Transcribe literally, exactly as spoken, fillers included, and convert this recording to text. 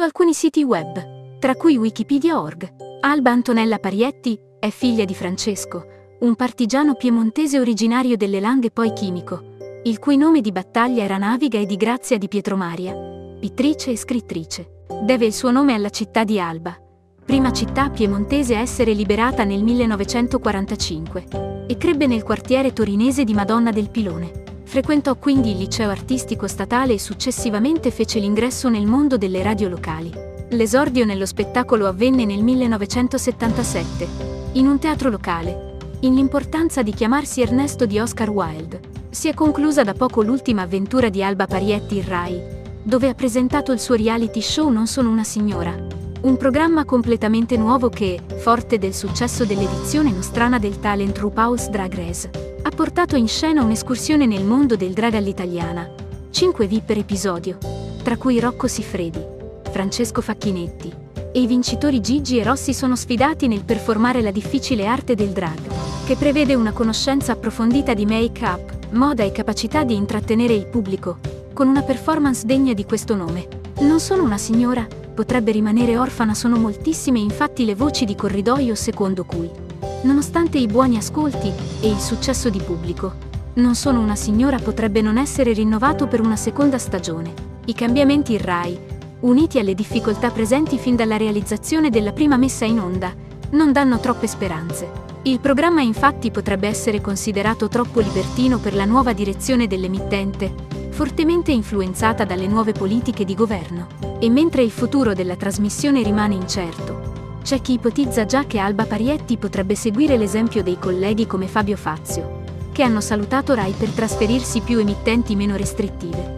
alcuni siti web, tra cui Wikipedia punto org. Alba Antonella Parietti è figlia di Francesco, un partigiano piemontese originario delle Langhe poi chimico, il cui nome di battaglia era Naviga, e di Grazia di Pietromaria, pittrice e scrittrice. Deve il suo nome alla città di Alba, prima città piemontese a essere liberata nel millenovecentoquarantacinque, e crebbe nel quartiere torinese di Madonna del Pilone. Frequentò quindi il liceo artistico statale e successivamente fece l'ingresso nel mondo delle radio locali. L'esordio nello spettacolo avvenne nel millenovecentosettantasette, in un teatro locale, in L'importanza di chiamarsi Ernesto di Oscar Wilde. Si è conclusa da poco l'ultima avventura di Alba Parietti in Rai, dove ha presentato il suo reality show Non sono una signora, un programma completamente nuovo che, forte del successo dell'edizione nostrana del talent RuPaul's Drag Race, ha portato in scena un'escursione nel mondo del drag all'italiana. cinque V I P per episodio, tra cui Rocco Siffredi, Francesco Facchinetti e i vincitori Gigi e Rossi sono sfidati nel performare la difficile arte del drag, che prevede una conoscenza approfondita di make-up, moda e capacità di intrattenere il pubblico, con una performance degna di questo nome. Non sono una signora, potrebbe rimanere orfana. Sono moltissime infatti le voci di corridoio secondo cui, nonostante i buoni ascolti e il successo di pubblico, Non sono una signora potrebbe non essere rinnovato per una seconda stagione. I cambiamenti in Rai, uniti alle difficoltà presenti fin dalla realizzazione della prima messa in onda, non danno troppe speranze. Il programma infatti potrebbe essere considerato troppo libertino per la nuova direzione dell'emittente, fortemente influenzata dalle nuove politiche di governo. E mentre il futuro della trasmissione rimane incerto, c'è chi ipotizza già che Alba Parietti potrebbe seguire l'esempio dei colleghi come Fabio Fazio, che hanno salutato Rai per trasferirsi più emittenti meno restrittive.